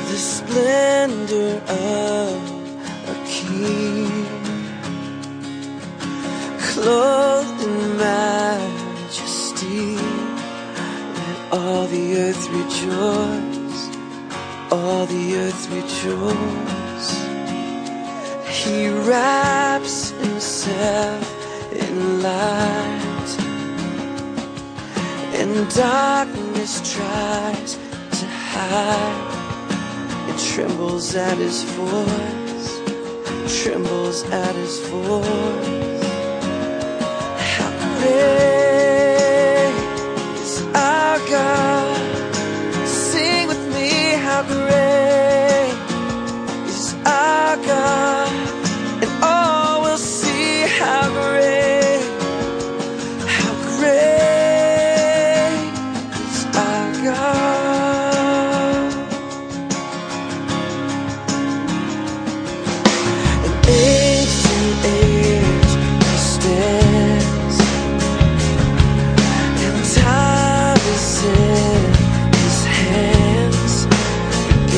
the splendor of a king, clothed in majesty. Let all the earth rejoice, all the earth rejoice. He wraps himself in light, and darkness tries to hide. It trembles at his voice, trembles at his voice. How great is our God? Sing with me, how great is our God, and all will see how great, how great is our God. And age to age he stands, and time is in his hands.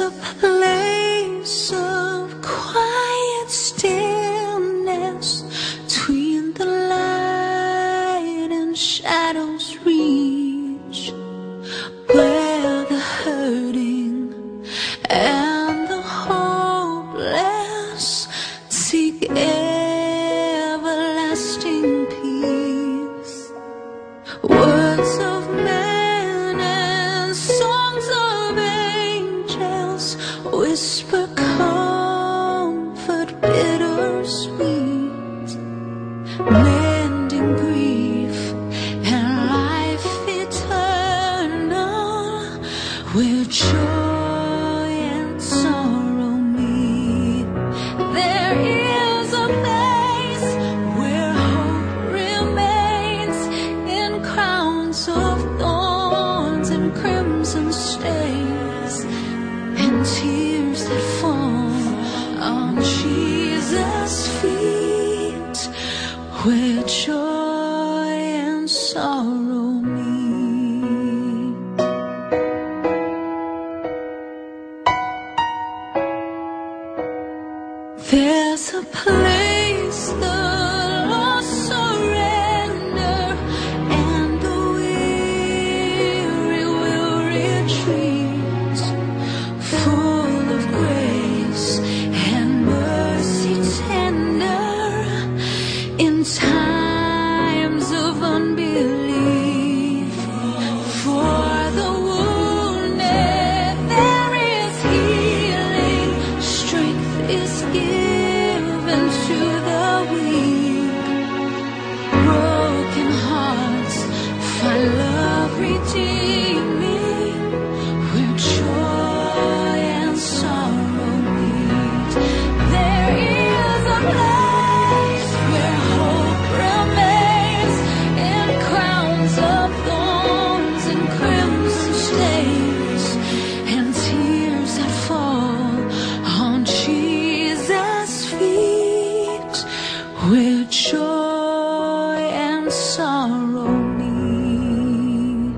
a place of quiet stillness between the light and shadows reach, where the hurting and the hopeless seek everlasting peace. Words of men and songs of angels whisper comfort bittersweet, mending grief and life eternal, where joy and sorrow meet. There is a place where hope remains in crowns of thorns and crimson stains, and tears that fall on Jesus' feet, where joy and sorrow meet. There's a place the lost surrender, and the weary will retreat, full of grace and mercy tender in times of unbelief. For the wounded there is healing, strength is given to the weak. Broken hearts find love redeeming, where joy and sorrow meet. There is a place where hope remains in crowns of thorns and crimson stains, and tears that fall on Jesus' feet, where joy and sorrow meet.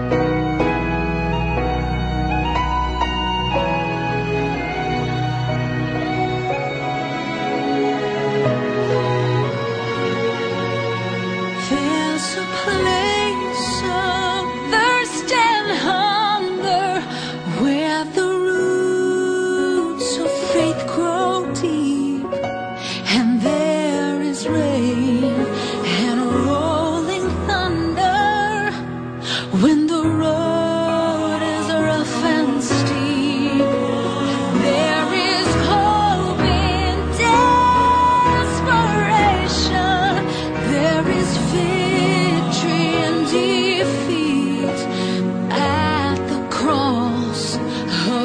There's a place of thirst and hunger, where the roots of faith grow deep, and there is rain and rolling thunder when the road is rough and steep. There is hope in desperation, there is victory in defeat, at the cross of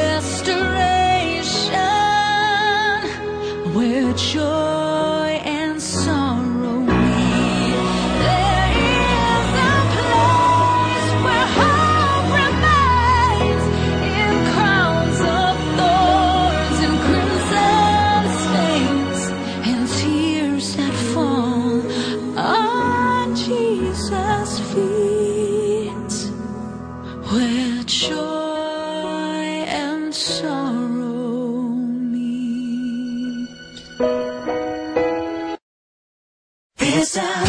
restoration, where joy and sorrow meet. There is a place where hope remains in crowns of thorns and crimson stains, and tears that fall on Jesus' feet, where joy and sorrow meet. There's a